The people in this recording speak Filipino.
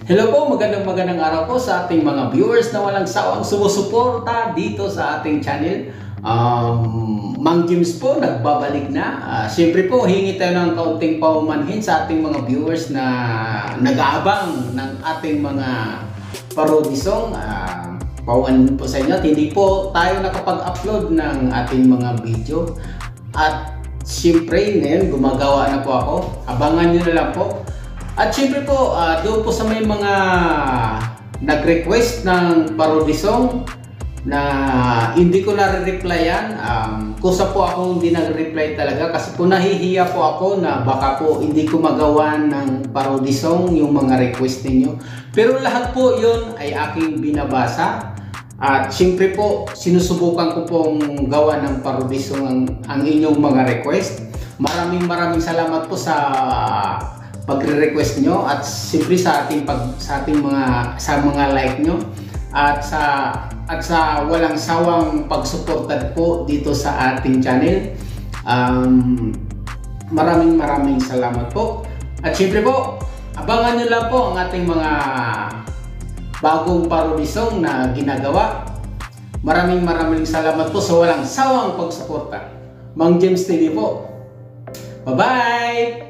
Hello po, magandang araw po sa ating mga viewers na walang sawang sumusuporta dito sa ating channel. Mang James po, nagbabalik na. Siyempre po, hingi tayo ng kaunting paumanhin sa ating mga viewers na nag-aabang ng ating mga parody song. Paumanhin po sa inyo, hindi po tayo nakapag-upload ng ating mga video. At siyempre, ngayon gumagawa na po ako. Abangan nyo na lang po. At syempre po, doon po sa may mga nag-request ng parody song na hindi ko na-replyan, kusa po akong hindi nag-reply talaga kasi po nahihiya po ako na baka po hindi ko magawa ng parody song yung mga request ninyo. Pero lahat po yun ay aking binabasa at syempre po sinusubukan ko pong gawa ng parody song ang inyong mga request. Maraming salamat po sa pagre-request nyo at siyempre sa mga like nyo at sa walang sawang pagsuportad po dito sa ating channel. Maraming salamat po. At siyempre po, abangan nyo lang po ang ating mga bagong parody song na ginagawa. Maraming salamat po sa walang sawang pagsuporta. Mang James TV po. Bye-bye!